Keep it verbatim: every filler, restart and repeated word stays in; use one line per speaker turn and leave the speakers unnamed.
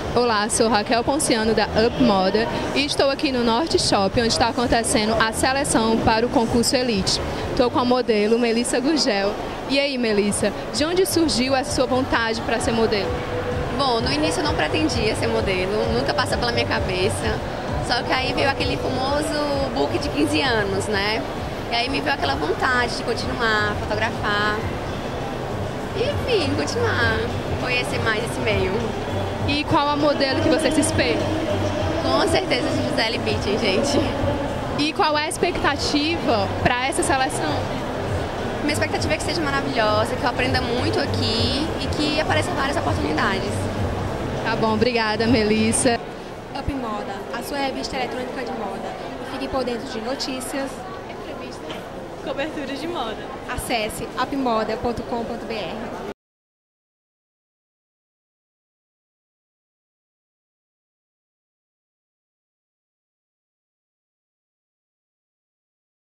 Olá, sou Raquel Ponciano da Up Moda e estou aqui no Norte Shopping, onde está acontecendo a seleção para o concurso Elite. Estou com a modelo Melissa Gurgel. E aí, Melissa, de onde surgiu essa sua vontade para ser modelo?
Bom, no início eu não pretendia ser modelo, nunca passou pela minha cabeça. Só que aí veio aquele famoso book de quinze anos, né? E aí me veio aquela vontade de continuar, fotografar. E enfim, continuar, conhecer mais esse meio.
E qual a modelo que você se espelha?
Com certeza Gisele Bündchen, gente.
E qual é a expectativa para essa seleção?
Minha expectativa é que seja maravilhosa, que eu aprenda muito aqui e que apareçam várias oportunidades.
Tá bom, obrigada, Melissa.
Up Moda, a sua revista eletrônica de moda. Fique por dentro de notícias,
entrevistas, coberturas de moda.
Acesse up moda ponto com ponto br.